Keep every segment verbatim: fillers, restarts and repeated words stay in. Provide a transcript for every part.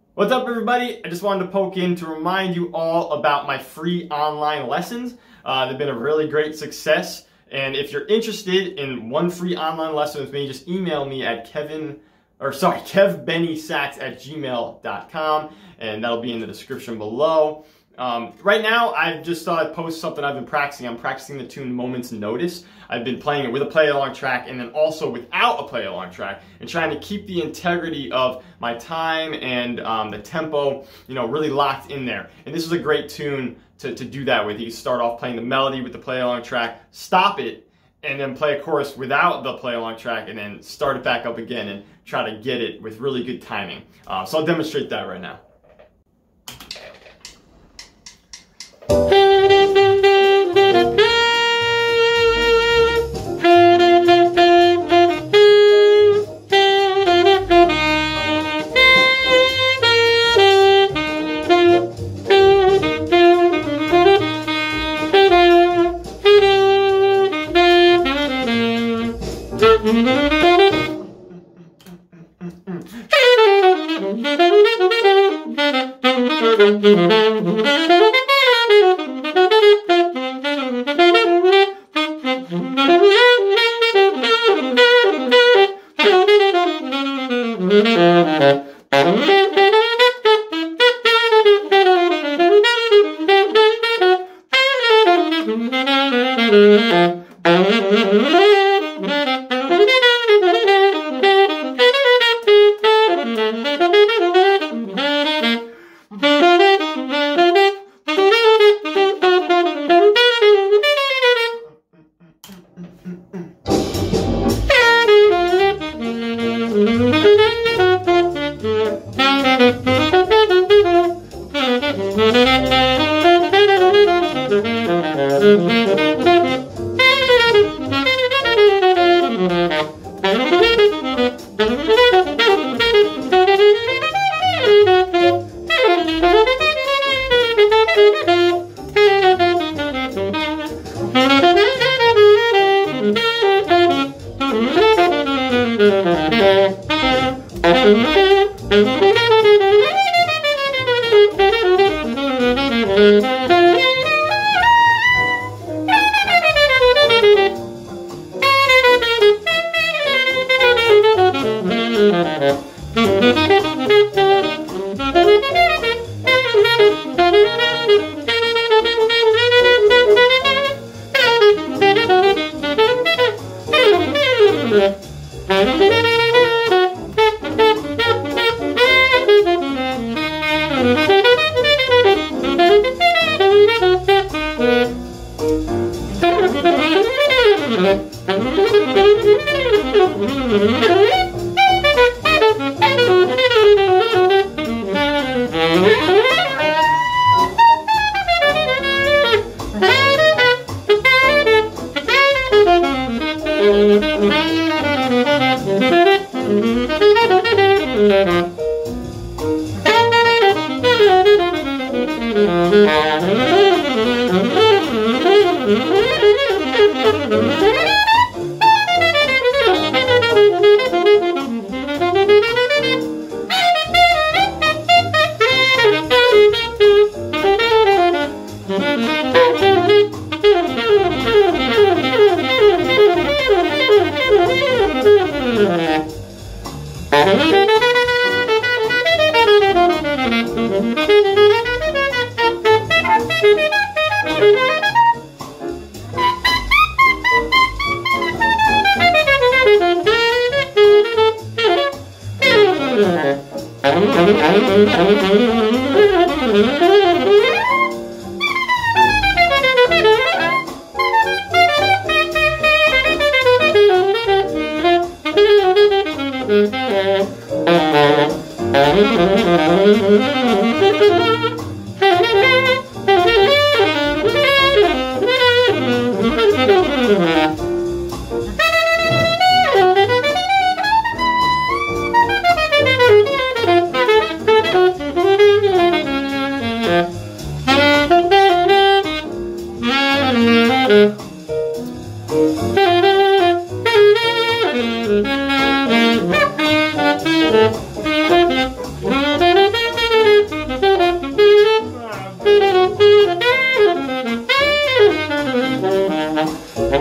What's up, everybody? I just wanted to poke in to remind you all about my free online lessons. Uh, they've been a really great success, and if you're interested in one free online lesson with me, just email me at Kevin, or sorry, kevbennysachs at gmail dot com, and that'll be in the description below. Um, right now, I just thought I'd post something I've been practicing. I'm practicing the tune Moment's Notice. I've been playing it with a play-along track and then also without a play-along track, and trying to keep the integrity of my time and um, the tempo, you know, really locked in there. And this is a great tune to, to do that with. You can start off playing the melody with the play-along track, stop it, and then play a chorus without the play-along track, and then start it back up again and try to get it with really good timing. Uh, so I'll demonstrate that right now.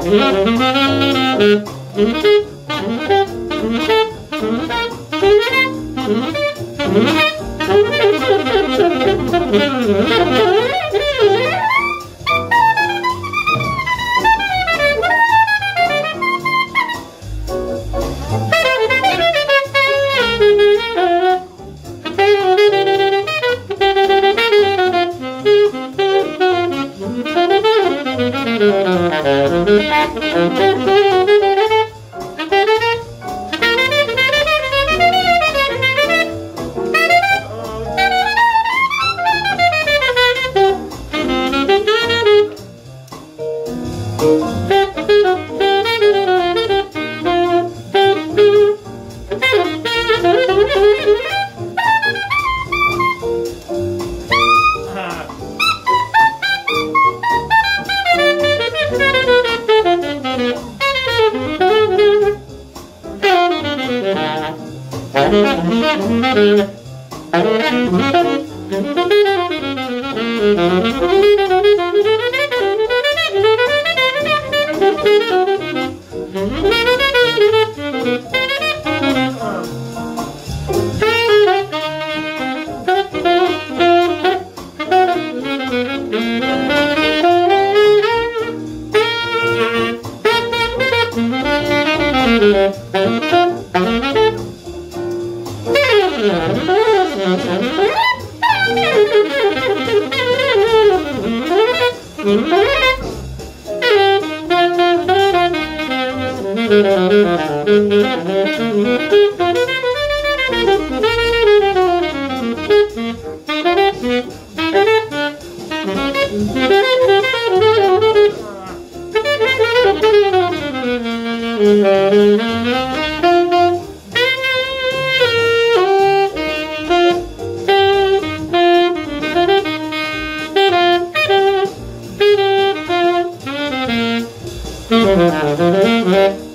Thank you.